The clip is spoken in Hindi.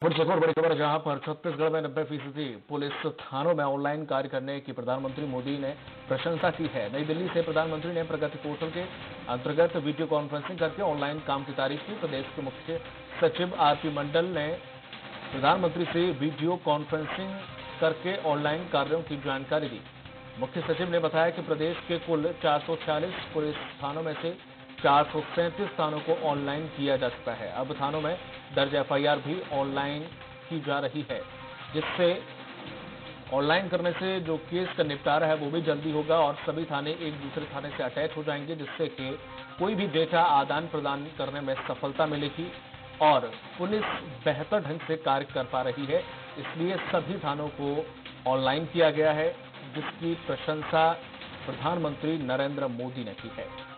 और एक और बड़ी खबर जहां पर छत्तीसगढ़ में 90% पुलिस थानों में ऑनलाइन कार्य करने की प्रधानमंत्री मोदी ने प्रशंसा की है। नई दिल्ली से प्रधानमंत्री ने प्रगति पोर्टल के अंतर्गत वीडियो कॉन्फ्रेंसिंग करके ऑनलाइन काम की तारीफ की। प्रदेश के मुख्य सचिव आरपी मंडल ने प्रधानमंत्री से वीडियो कॉन्फ्रेंसिंग करके ऑनलाइन कार्यों की जानकारी दी। मुख्य सचिव ने बताया कि प्रदेश के कुल 446 पुलिस थानों में से 437 थानों को ऑनलाइन किया जा चुका है। अब थानों में दर्ज एफआईआर भी ऑनलाइन की जा रही है, जिससे ऑनलाइन करने से जो केस का निपटारा है वो भी जल्दी होगा और सभी थाने एक दूसरे थाने से अटैच हो जाएंगे, जिससे कि कोई भी डेटा आदान प्रदान करने में सफलता मिलेगी और पुलिस बेहतर ढंग से कार्य कर पा रही है। इसलिए सभी थानों को ऑनलाइन किया गया है, जिसकी प्रशंसा प्रधानमंत्री नरेंद्र मोदी ने की है।